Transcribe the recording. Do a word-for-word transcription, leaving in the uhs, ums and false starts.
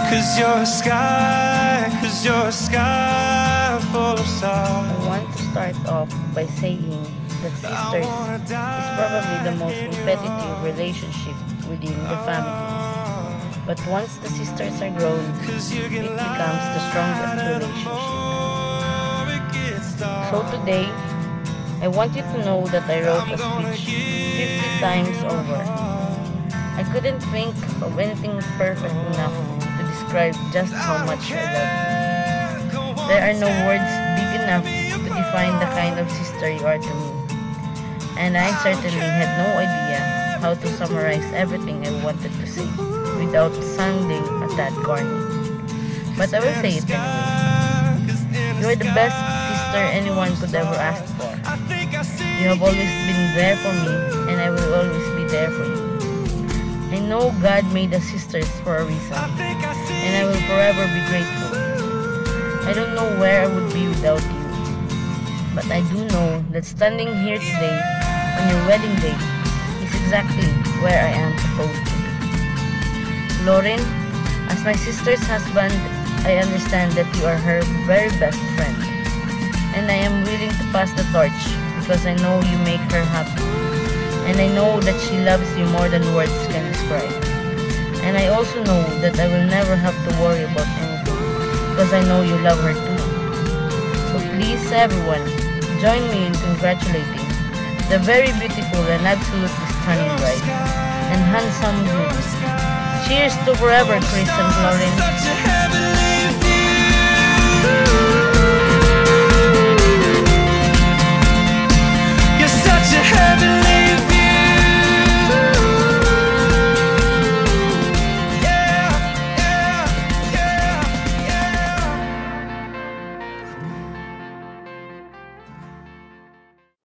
Cause you're a sky, cause you're a sky full of stars. I want to start off by saying that sisters is probably the most competitive relationship within the family. But once the sisters are grown, it becomes the strongest relationship. So today, I want you to know that I wrote a speech fifty times over. I couldn't think of anything perfect enough to describe just how much I love you. There are no words big enough to define the kind of sister you are to me. And I certainly had no idea how to summarize everything I wanted to say without sounding a tad corny. But I will say it anyway. You are the best sister anyone could ever ask for. You have always been there for me, and I will always be there for you. I know God made us sisters for a reason, and I will forever be grateful. I don't know where I would be without you, but I do know that standing here today on your wedding day is exactly where I am supposed to be. Lauren, as my sister's husband, I understand that you are her very best friend, and I am willing to pass the torch because I know you make her happy, and I know that she loves you more than words can describe. And I also know that I will never have to worry about anything because I know you love her too. So please everyone, join me in congratulating the very beautiful and absolutely stunning bride and handsome groom. Cheers to forever, Chris and Lauren. You're such a heavenly